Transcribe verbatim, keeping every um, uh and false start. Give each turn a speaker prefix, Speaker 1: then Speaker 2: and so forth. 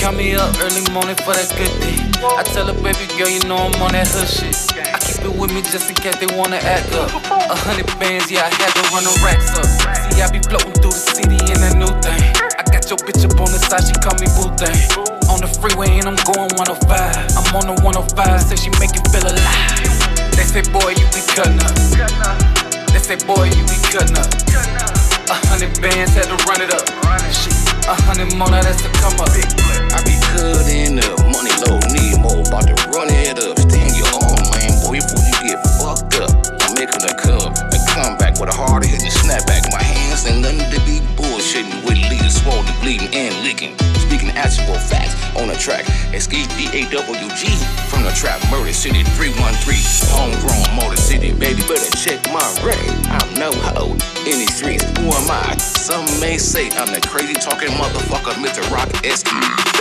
Speaker 1: got me up early morning for that good day. I tell her, baby girl, you know I'm on that hood shit. I keep it with me just in case they wanna act up. A hundred bands, yeah, I had to run the racks up. See, I be floating through the city in that new thing. I got your bitch up on the side, she call me boo thing. On the freeway and I'm going one oh five. I'm on the one oh five, say she make you feel alive. They say, boy, you be cutting up. They say, boy, you be cutting up. A hundred bands, had to run it up. Shit, a hundred more, now that's to come up.
Speaker 2: I be cutting up, money low, need more, about to run it up. Stay in your own lane, boy, before you get fucked up. I'm making a come, a comeback with a hard hit and snapback. My hands ain't nothing to be bullshitting with, leaders swollen, bleeding and leaking. Speaking actual facts on the track, Escape D A W G from the trap, Murder City three one three, homegrown Motor City, baby, better check my record. I'm no hoe in these streets, who am I? Some may say I'm the crazy talking motherfucker, Mister Rock S Q.